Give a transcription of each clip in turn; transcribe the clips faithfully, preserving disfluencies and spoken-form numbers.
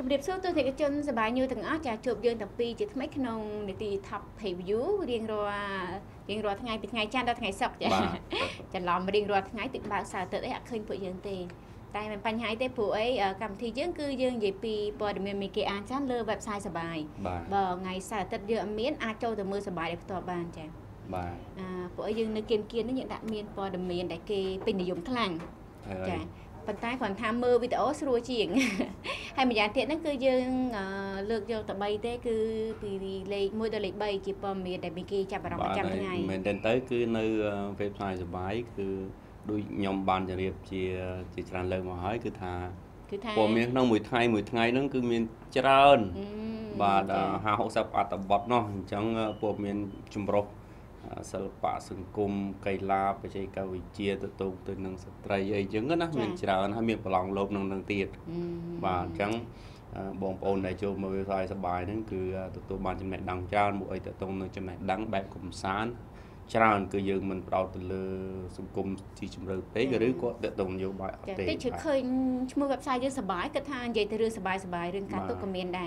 Chụp điệp số tôi thì cái chân sờ bài như từng áo trà chụp dương tập pi chỉ mấy cái nông để tì thập thì view riêng rồi riêng rồi ngày ngày chan đó ngày sọc chả chả lòng mà riêng rồi ngày tự bảo sao tự ấy ạ khơi phụ dương tì tại mình bánh hai tế phụ ấy cầm thì dương cư dương gì pi bờ để mình cái an chán lơ website sờ bài bờ ngày sao tự dương miễn a châu từ mưa sờ bài để tọa bàn chả phụ ấy dương nơi kiên kiên nó những đạn miên bờ để mình để kê pin để dùng khăn chả phần tay còn tham mơ video sửa chuyện hay mà giả thiện nó cứ dương lược vô tập bay thế cứ vì lấy môi đời lấy bay chỉ bom miền đại bên kia chạm vào đồng trăm ngày mình đến tới cứ nơi website rồi bái cứ đôi nhom bànจะเรียบ chỉ chỉ tràn lời mà hỏi cứ thà của miền nó mùi thay mùi thay nó cứ miền trơn và hà hậu sập ạt tập bọt nó chẳng của miền chùm rôสลับปะสังคมไกลาไปใช้กาวิเชียตัวตรงตัวนังสตรีไอ้ยังก็นะมันจะเราให้มีพลังลบนังนังตีดvà chẳngบองปอนได้โจมวิสัยสบายนั่นคือตัวตัวบ้านจำแนกดังจานบุไอตัวตรงนั้นจำแนกดังแบบกลุ่มสารจานคือยังมันเราตัวเลือสังคมที่จำเริญไปก็หรือก็ตัวตรงอยู่บ่ายแต่ที่เคยมือแบบสายยังสบายก็ทานใหญ่แต่เรื่องสบายสบายเรื่องการตุกเมียนได้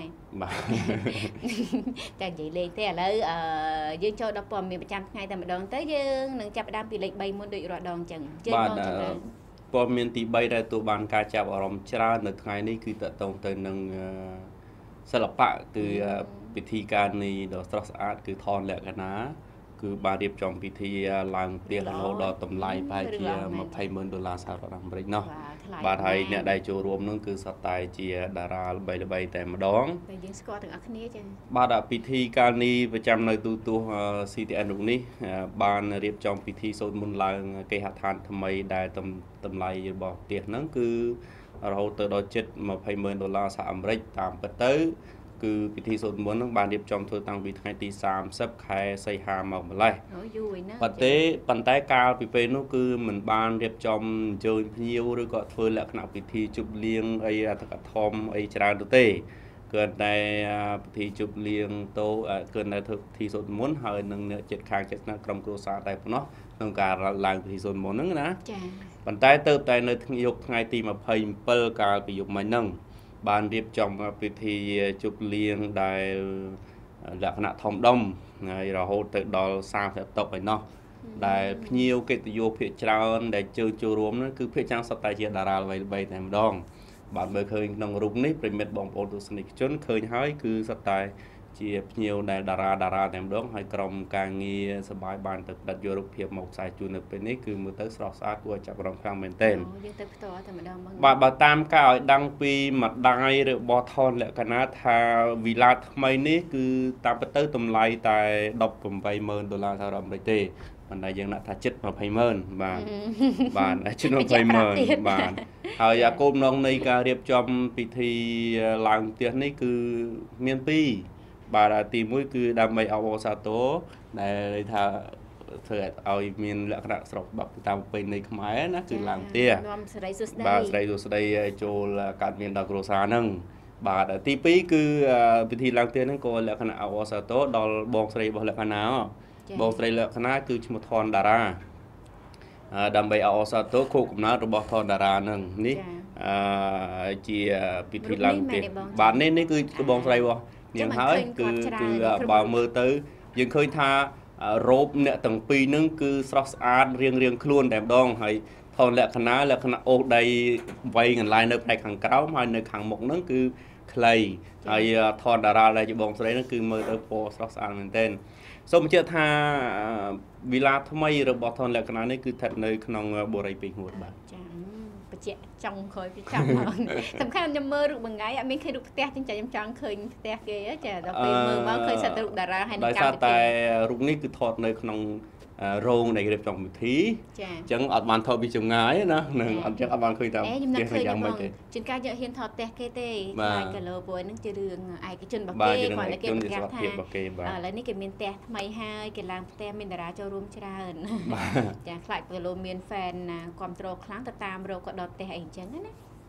แต่ใหญ่เลยแต่แล้วยังโจดับปอมมีประจำไงแต่มาดองtớiยังหนึ่งจับดามปีเล็กใบมุนดุยรอดองจังบ้านปอมมีตีใบได้ตัวบ้านการจับอารมณ์จานหนึ่งไงนี่คือตัวตรงตัวหนึ่งสลับปะคือพิธีการในดอกสตรอสอาร์ตคือทอนแหลกกันนะคือบาเรียบจอมพิธีลางเตียงโลดอตำไลไปเชียมาไพ่เมินดอลลาร์สหรัฐอเมริกเนาะบาไทยเนี่ยได้โจรวมนั่นคือสไตล์เชียดาราใบละใบแต่มาดองบาดพิธีการนี้ประจำในตัวตัวซีทีแอนตรงนี้บานเรียบจอมพิธีโซนมุนลางเกหทานทำไมได้ตำตำไลบอกเตียงนั่นคือเราเติร์ดเจ็ดมาไพ่เมินดอลลาร์สหรัฐอเมริกตามไปเตอร์คือพิธีสวดมนต์นั้นบานเรียบจอมเธอตั้งวิธีตีสามซับไข่ใส่หามาอะไรปัจเจปัจจัยการพิเศษนู้คือเหมือนบานเรียบจอมเจอพิ้วหรือก็เธอและขณะพิธีจุบเลี้ยงไอ้ตะกัดทอมไอ้จราตุเต้เกิดในพิธีจุบเลี้ยงโตเกิดในพิธีสวดมนต์หายหนึ่งเนี่ยเจ็ดครั้งเจ็ดนักกรมกรุษาได้ปะเนาะต้องการลางพิธีสวดมนต์นั่นนะปัจจัยเติบโตในยกไงตีมาเพย์เปิลการไปยกไม้นั่งบานเรียบจอมพิธีจุบเลี้ยงได้ลักษณะทอมดมเราโหดดอลซาเสตกไปเนาะได้พิ้วเกตโยเพียจานได้เจอจูรวมนั่นคือเพียจังสไตล์เชียดาราใบใบแต่มดองบานเมื่อเคยนองรุ่งนี้เป็นเม็ดบองโปรตุสนิกจนเคยหายคือสไตล์เชียพิ้วได้ดาราดาราแต่มดองให้กรมการเงียสบายบานตัดดัดโยรุเพียบหมกสายจูนเป็นนี่คือมือเตอร์สระสาตัวจับรองครั้งเมนเทนบาบาตามก้าวดังปีมัดได้หรือบอทอนและคณะทาวิลาทำไมนี่คือตามเตอร์ตำไลแต่ดอกผมไปเมินดอลลาร์สหรัฐอเมริกามันได้ยังนักทัชจิตมาไปเมินบานบานชิโนไปเมินบานเอาอยากก้มน้องในการเรียบจอมพิธีลางเตียนนี่คือเมียนปีบาราตีมุ้ยคือดำไปเอาโอซาโตในทาเธอเอามีนลักษณะสระแบบตามเป็นในขมายนะคือลางเตี้ยบาสไลดูสไลโจลการมีนดากโรซานังบาตีปีคือพิธีลางเตี้ยนั่นก็ลักษณะเอาโอซาโตดอลบองสไลบอกลักษณะบองสไลลักษณะคือชมทอนดาราดำไปเอาโอซาโตโคกน้าระบบทอนดารานังนี่จีพิธีลางเตี้ยบานี่นี่คือบองสไลบ่ยังหายคือคือบาเมื่อตื้อยังเคยท่ารูปเนี่ยตั้งปีนึงคือสระอาร์เรียงเรียงคล้วนแต่ดองให้ทอนแหลกคณะแหลกคณะโอได้ไว้เงินลายในในขังเก้ามาในขังหมกนั่นคือใครไอ้ทอนดาราอะไรจะบองสไลนั่นคือเมื่อตื้อโพสระอาร์เหมือนเต้นสมเจตท่าเวลาทำไมระบบทอนแหลกคณะนี่คือถัดในขนมโบราณปีหัวบ้านเจ๊จังเคยไปจับสำคัญจะเมื่อรูปบางไงอ่ะไม่เคยดูเตะจริงจังจังเคยเตะเก๋จะเราไปเมื่อว่าเคยสัตว์รูปดาราให้ในการแต่รูปนี้คือถอดในขนมโรงในเรียบจองมิธีจังอัดมันทอบิจงไงนะหนึ่งอันจังอัดมันเคยทำเอ๊ยยังเคยยังไม่จนการเยอะเห็นถอดเตะเก๋เต้ไอ้กะโลบวยนั่งจะเรื่องไอ้กจนบักเก้ก่อนแล้วเก็บแก้ท่าแล้วนี่เก็บเมียนเตะทำไมให้เก็บลางเตะเมียนดาราจะรวมชราเนจะคลายกะโลเมียนแฟนความโตครั้งแต่ตามเราก็ดอดเตะไอ้จังนั่นนะ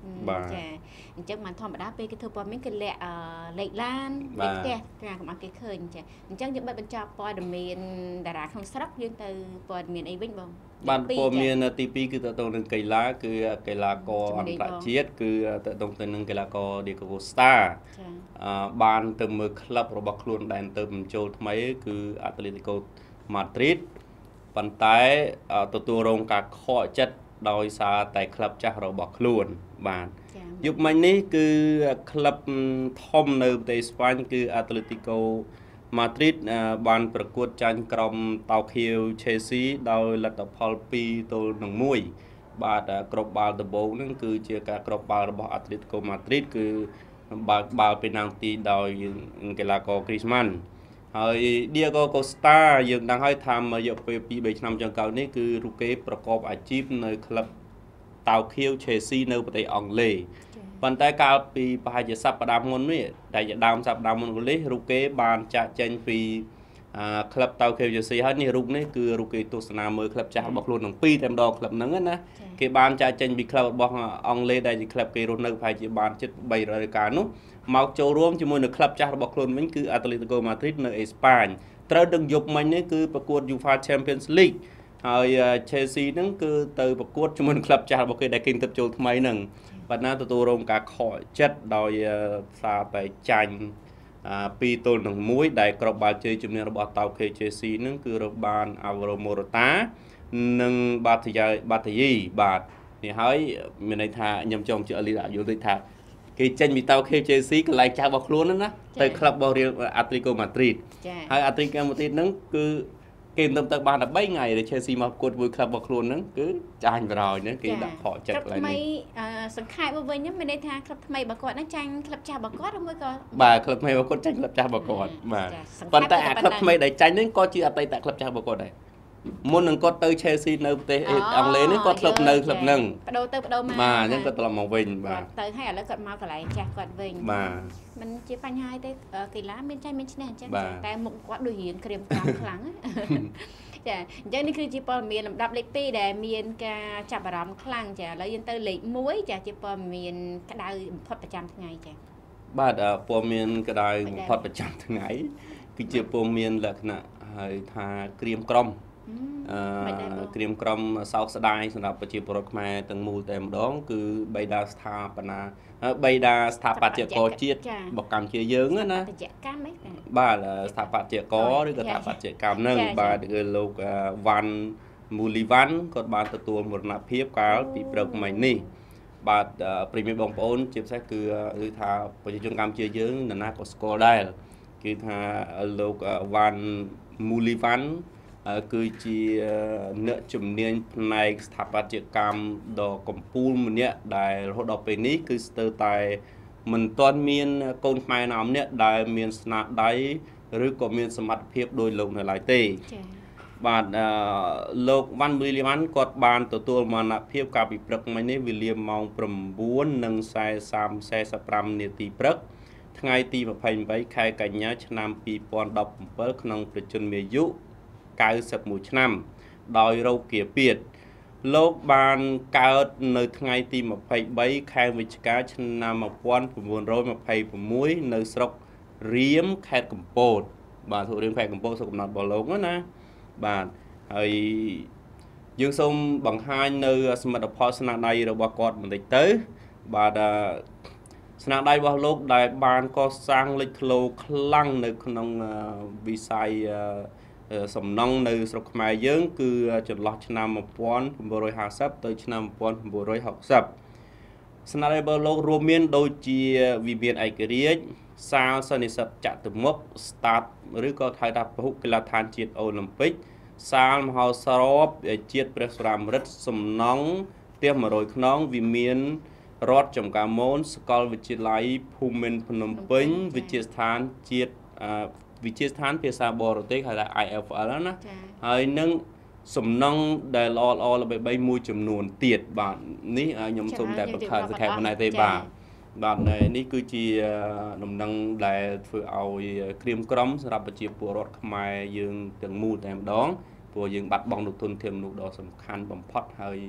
ចាអញ្ចឹងមិនធម្មតាពេលគេធ្វើព័ត៌មានគេលាក់លេខឡានលេខផ្ទះការកុំឲ្យគេឃើញចាអញ្ចឹងយើងបិទបញ្ចប់ព័ត៌មានតារាក្នុងស្រុកយើងទៅព័ត៌មានអីវិញបងបានព័ត៌មានទីពីរគឺតទៅនឹងកីឡាគឺកីឡាករអន្តរជាតិគឺតទៅទៅនឹងកីឡាករ Diego Costa បានទៅមើលក្លឹបរបស់ខ្លួនដែលទៅបញ្ចូលថ្មីគឺ Atletico Madrid ប៉ុន្តែទទួលរងការខកចិត្តដោយសារតែក្លឹបចាស់របស់ខ្លួនបាទយុគមិញនេះគឺក្លឹបធំនៅប្រទេសស្ប៉ាញគឺ Atletico Madrid បានប្រកួតចាញ់ក្រុមតោខៀវ Chelsea ដោយលទ្ធផលពីរទល់នឹងមួយបាទគ្រាប់បាល់ដំបូងហ្នឹងគឺជាការគ្រាប់បាល់របស់ Atletico Madrid គឺបើកបាល់ពេណាល់ទីដោយកីឡាករ Griezmann ហើយ Diego Costa យើងដឹងហើយថារយៈពេលពីរបីឆ្នាំចុងក្រោយនេះគឺរូគេប្រកបអាជីពនៅក្លឹបតោខៀវ Chelsea នៅប្រទេសអង់គ្លេសប៉ុន្តែកាលពីប្រហែលជាសប្តាហ៍មុននេះតែជាដើមសប្តាហ៍មុននេះរូគេបានចាក់ចេញពីក្លឹបតោខៀវ Chelsea ហើយនេះរូបនេះគឺរូគេទស្សនាមើលក្លឹបចាស់របស់ខ្លួនទាំងពីរតែម្ដងក្លឹបហ្នឹងណាគេបានចាក់ចេញពីក្លឹបរបស់អង់គ្លេសដែលជាក្លឹបគេរស់នៅប្រហែលជាបានជិតបីរយកាលនោះមកចូលរួមជាមួយនឹងក្លឹបចាស់របស់ខ្លួនវិញគឺ Atletico Madrid នៅអេស្ប៉ាញត្រូវដឹងយប់មិញនេះគឺប្រកួត UEFA Champions League ហើយ Chelsea ហ្នឹងគឺទៅប្រកួតជាមួយនឹងក្លឹបចាស់របស់គេដែលគេទៅចូលថ្មីហ្នឹងប៉ុន្តែទទួលរងការខកចិត្តដោយសារតែចាញ់ពីរទល់នឹងមួយដែលគ្រាប់បាល់ជ័យជំនះរបស់តោខេ Chelsea ហ្នឹងគឺរកបាន Alvaro Morata និង Batshuayi Batshuayi បាទនេះហើយមានន័យថាខ្ញុំចង់ជឿលីដាក់យល់តិចថាគេចេញពីតោខេ Chelsea កន្លែងចាស់របស់ខ្លួនណាទៅក្លឹបរបស់ Real Atletico Madrid ហើយ Atletico Madrid ហ្នឹងគឺគេមិនទៅបានតែបីថ្ងៃដែល Chelsea មកប្រកួតមួយក្លឹបរបស់ខ្លួនហ្នឹងគឺចាញ់បរោយហ្នឹងគេដាក់ខកចិត្តកន្លែងនេះសង្ខេបមកវិញមានន័យថាក្លឹបថ្មីរបស់គាត់ហ្នឹងចាញ់ក្លឹបចាស់របស់គាត់ឬមួយក៏បាទក្លឹបថ្មីរបស់គាត់ចាញ់ក្លឹបចាស់របស់គាត់បាទប៉ុន្តែអាក្លឹបថ្មីដែលចាញ់ហ្នឹងក៏ជាអតីតក្លឹបចាស់របស់គាត់ដែរមុននឹងគាត់ទៅ Chelsea នៅប្រទេសអង់គ្លេសនេះគាត់ធ្លាប់នៅក្លឹបហ្នឹងបដូរទៅបដូរមកបាទអញ្ចឹងគាត់ត្រឡប់មកវិញបាទទៅហើយឥឡូវគាត់មកកន្លែងចាស់គាត់វិញបាទมันជាបញ្ហាទេកីឡាមានចាញ់មានឈ្នះអញ្ចឹងតែមុខគាត់ដូចរៀងក្រៀមក្រំខ្លាំងចាអញ្ចឹងនេះគឺជាព័ត៌មានលំដាប់លេខពីរដែលមានការចាប់អារម្មណ៍ខ្លាំងចាឥឡូវយើងទៅលេខមួយចាជាព័ត៌មានក្តៅបំផុតប្រចាំថ្ងៃចាបាទព័ត៌មានក្តៅបំផុតប្រចាំថ្ងៃគឺជាព័ត៌មានលក្ខណៈហើយថាក្រៀមក្រំអឺក្រៀមក្រំសោកស្ដាយសម្រាប់ប្រជាពលរដ្ឋខ្មែរទាំងមូលតែម្ដងគឺបេដាស្ថាបនាបេដាស្ថាបត្យករជាតិរបស់កម្ពុជាយើងណាបត្យកម្មហ្នឹងបាទស្ថាបត្យករឬក៏ស្ថាបត្យកម្មហ្នឹងបាទគឺលោកវ៉ាន់មូលីវ៉ាន់គាត់បានទទួលមរណភាពកាលពីព្រឹកមិញនេះបាទប្រិយមិត្តបងប្អូនជាពិសេសគឺគឺថាប្រជាជនកម្ពុជាយើងនរណាក៏ស្គាល់ដែរគឺថាលោកវ៉ាន់មូលីវ៉ាន់គឺជាអ្នកជំនាញផ្នែកស្ថាបត្យកម្មដ៏កំពូលម្នាក់ដែលរហូតដល់ពេលនេះគឺស្ទើរតែមិនទាន់មានកូនខ្មែរណាម្នាក់ដែលមានស្នាដៃឬក៏មានសមត្ថភាពដោយលោកនៅឡើយទេបាទលោកវ៉ាន់មូលីវ៉ាន់គាត់បានទទួលមរណភាពកាលពីព្រឹកមិញនេះវេលាម៉ោង ប្រាំបួន និងសែនប្រាំនាទីព្រឹកថ្ងៃទី ម្ភៃម្ភៃ ខែកញ្ញាឆ្នាំ ពីរពាន់ដប់ប្រាំbảyក្នុងប្រជជនមាយុកៅសិបមួយឆ្នាំដោយរោគគាពៀតលោកបានកើតនៅថ្ងៃទី ម្ភៃបី ខែវិច្ឆិកាឆ្នាំ một nghìn chín trăm hai mươi sáu នៅស្រុករៀមខេត្តកំពតបាទស្រុករៀមខេត្តកំពតស្រុកកំណើតរបស់លោកណាបាទហើយយើងសូមបង្ហាញនៅសមិទ្ធផលស្នាដៃរបស់គាត់បន្តិចទៅបាទស្នាដៃរបស់លោកដែលបានកសាងលេចធ្លោខ្លាំងនៅក្នុងវិស័យសំណង់នៅស្រុកខ្មែរយើងគឺចន្លោះឆ្នាំ một nghìn chín trăm hai mươi ទៅឆ្នាំ một nghìn chín trăm sáu mươi ស្នាដៃរបស់លោករួមមានដូចជាវិមានឯករាជ្យសាលសន្និសីទចតុមុខ Start ឬក៏ហៅថាពហុកីឡដ្ឋានជាតិអូឡ িম্প ិកសាលមហោស្រពជាតិព្រះសុរាម្រិតសំណង់ផ្ទះ một trăm ខ្នងវិមានរដ្ឋចំការមនសាកលវិទ្យាល័យភូមិន្ទភ្នំពេញវិទ្យាស្ថានជាតិវិទ្យាស្ថានភាសាបរទេសហៅថា I F L ណាហើយនឹងសំណង់ដែលល្អល្អល្បីៗមួយចំនួនទៀតបាទនេះខ្ញុំសូមតែបង្កើតសង្ខេបប៉ុណ្ណេះទេបាទបាទនេះគឺជាដំណឹងដែលធ្វើឲ្យក្រៀមក្រំសម្រាប់ប្រជាពលរដ្ឋខ្មែរយើងទាំងមូលតែម្ដងព្រោះយើងបាត់បង់នូវទុនធានមនុស្សដ៏សំខាន់បំផុតហើយ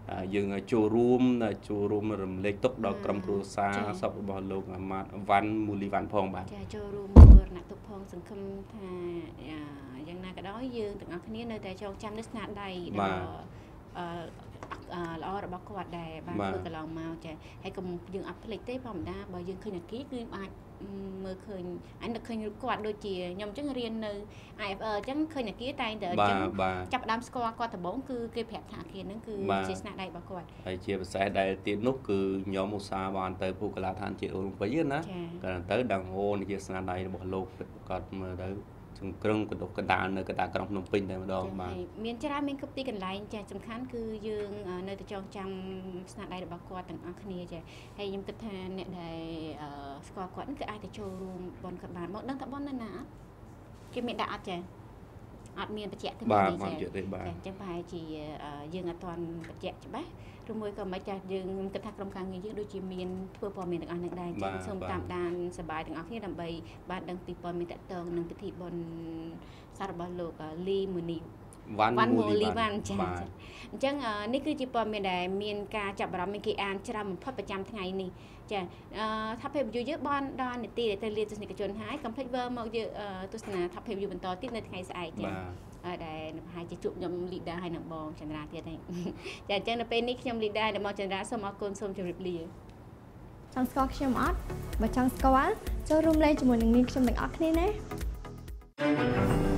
យើងចូលរួមចូលរួមរំលែកទុកដល់ក្រុមគ្រួសារសពរបស់លោកអាម៉ាតវ៉ាន់មូលីវ៉ាន់ផងបាទចាចូលរួមមើលអ្នកទុកផងសង្ឃឹមថាយ៉ាងណាក៏ដោយយើងទាំងអស់គ្នានៅតែចងចាំនៅស្នាដៃដ៏អឺល្អរបស់គាត់ដែរបានធ្វើកន្លងមកចាហើយកុំយើងអត់ភ្លេចទេធម្មតាបើយើងឃើញអាគីគឺអាចមើលឃើញអញនឹកឃើញគាត់ដូចជាខ្ញុំអញ្ចឹងរៀននៅ I F L អញ្ចឹងឃើញអាគីតែងតែអញ្ចឹងចាប់ដើមស្គាល់គាត់ដំបូងគឺគេប្រាប់ថាអាគីហ្នឹងគឺជាស្នាដៃរបស់គាត់ហើយជាពិសេសដែលទៀតនោះគឺខ្ញុំឧស្សាហ៍បានទៅភូកីឡាដ្ឋានជាតិអូឡ িম্প ពិកណាគាត់ទៅដឹងអូនេះជាស្នាដៃរបស់លោកគាត់មើលទៅសង្គ្រឹងកណ្ដុះកណ្ដាលនៅកណ្ដាលក្រុងភ្នំពេញតែម្ដងបាទមានច្រើនមានគ្រប់ទីកន្លែងចាសំខាន់គឺយើងនៅតែចងចាំស្នាដៃរបស់គាត់ទាំងអស់គ្នាចាហើយខ្ញុំគិតថាអ្នកដែលស្គាល់គាត់គឺអាចទៅចូលរួមបនគាត់បានមកដឹងថាបននៅណាអត់គេមានដាក់អត់ចាអត់មានបញ្ជាក់ទេបាទបាទទេបាទអញ្ចឹងប្រហែលជាយើងអត់ទាន់បញ្ជាក់ច្បាស់ឬមួយក៏មិនចាស់យើងខ្ញុំគិតថាក្រុមការងារយើងដូចជាមានធ្វើព័ត៌មានទាំងអស់នឹងដែរអញ្ចឹងសូមតាមដានសប្បាយទាំងអស់គ្នាដើម្បីបានដឹងពីព័ត៌មានតកតងនឹងពិធីបុណ្យសាររបស់លោកលីមូនីវ៉ាន់មូលីវ៉ាន់ចាអញ្ចឹងនេះគឺជាព័ត៌មានដែលមានការចាប់អារម្មណ៍មានគេអានច្រើនបំផុតប្រចាំថ្ងៃនេះចាថាភាពយូរយើងបានដល់នីតិដែលទៅលាទស្សនិកជនហើយកុំភ្លេចវើមកយើងទស្សនាថាភាពយូរបន្តទៀតនៅថ្ងៃស្អែកចាដែលប្រហែលជាជួបខ្ញុំលីដាហើយនឹងបងចន្ទ្រាទៀតហើយចាអញ្ចឹងនៅពេលនេះខ្ញុំលីដានិងបងចន្ទ្រាសូមអរគុណសូមជម្រាបលាចង់ស្គាល់ខ្ញុំអត់បើចង់ស្គាល់ចូលរួមលេងជាមួយនឹងនាងខ្ញុំទាំងអស់គ្នាណា